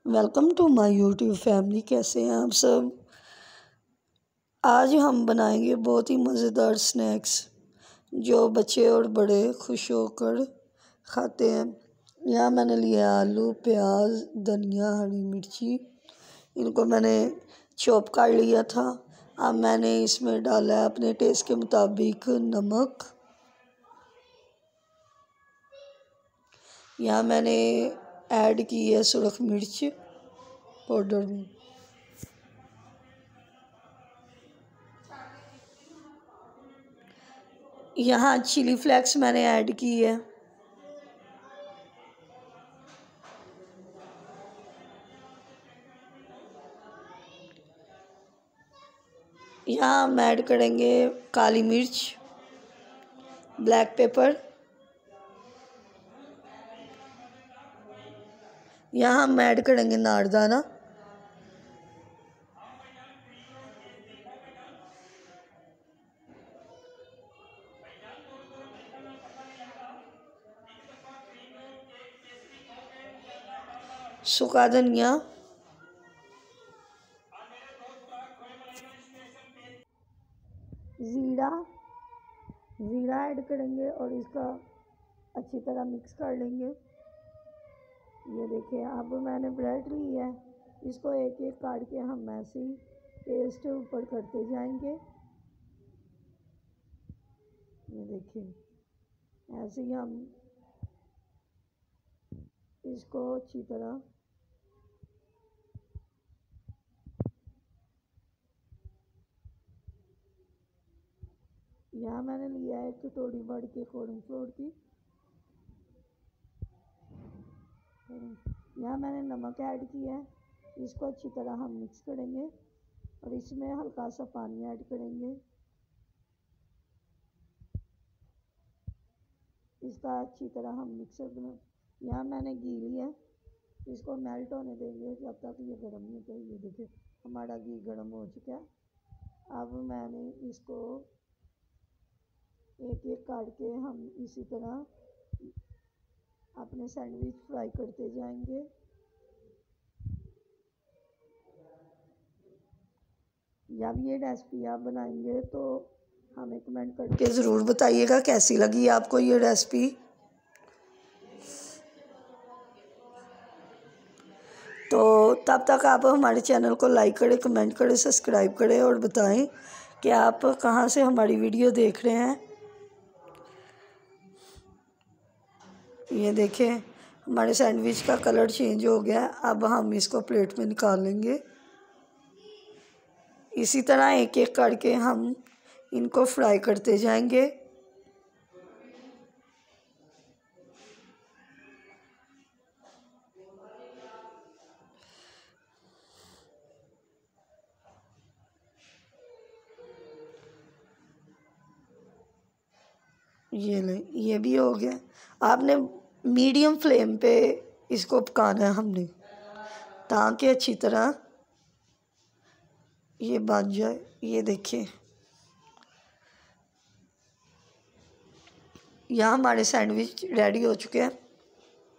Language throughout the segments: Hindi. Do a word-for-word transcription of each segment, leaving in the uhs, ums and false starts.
Welcome to my YouTube family. कैसे हैं आप सब। आज हम बनाएंगे बहुत ही मज़ेदार स्नैक्स जो बच्चे और बड़े खुश होकर खाते हैं। यहाँ मैंने लिया आलू, प्याज, धनिया, हरी मिर्ची। इनको मैंने चॉप कर लिया था। अब मैंने इसमें डाला है अपने टेस्ट के मुताबिक नमक। यहाँ मैंने ऐड की है सुरख मिर्च पाउडर में। यहाँ चिली फ्लेक्स मैंने ऐड की है। यहाँ हम ऐड करेंगे काली मिर्च, ब्लैक पेपर। यहाँ हम ऐड करेंगे नारदाना। सूखा धनिया, ज़ीरा ज़ीरा ऐड करेंगे और इसका अच्छी तरह मिक्स कर लेंगे। ये देखिए, अब मैंने ब्रेड ली है, इसको एक एक काट के हम ऐसे ही पेस्ट ऊपर करते जाएंगे। ये देखिए, ऐसे ही हम इसको अच्छी तरह यहाँ मैंने लिया है कटोरी भर के कॉर्नफ्लोर की। यहाँ मैंने नमक ऐड किया है, इसको अच्छी तरह हम मिक्स करेंगे और इसमें हल्का सा पानी ऐड करेंगे। इसका अच्छी तरह हम मिक्सर में, यहाँ मैंने घी लिया है, इसको मेल्ट होने देंगे जब तक ये गर्म नहीं होता। ये देखिए, हमारा घी गर्म हो चुका है। अब मैंने इसको एक एक काट के हम इसी तरह अपने सैंडविच फ्राई करते जाएंगे। जब ये रेसिपी आप बनाएंगे तो हमें कमेंट करके ज़रूर बताइएगा कैसी लगी आपको ये रेसिपी। तो तब तक आप हमारे चैनल को लाइक करें, कमेंट करें, सब्सक्राइब करें और बताएं कि आप कहाँ से हमारी वीडियो देख रहे हैं। ये देखें, हमारे सैंडविच का कलर चेंज हो गया। अब हम इसको प्लेट में निकाल लेंगे। इसी तरह एक एक करके हम इनको फ्राई करते जाएंगे। ये ले, ये भी हो गया। आपने मीडियम फ्लेम पे इसको पकाना है हमने, ताकि अच्छी तरह ये बन जाए। ये देखिए, यहाँ हमारे सैंडविच रेडी हो चुके हैं।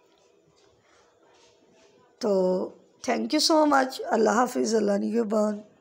तो थैंक यू सो मच। अल्लाह हाफिज़, अल्लाह निगहबान।